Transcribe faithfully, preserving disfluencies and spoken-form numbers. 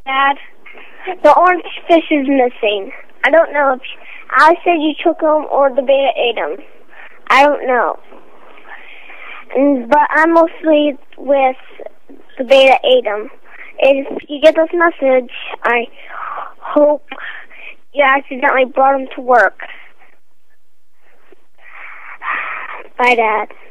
Dad, the orange fish is missing. I don't know if I said you took him or the beta ate him. I don't know. And, but I'm mostly with the beta ate him. If you get this message, I hope you accidentally brought him to work. Bye, Dad.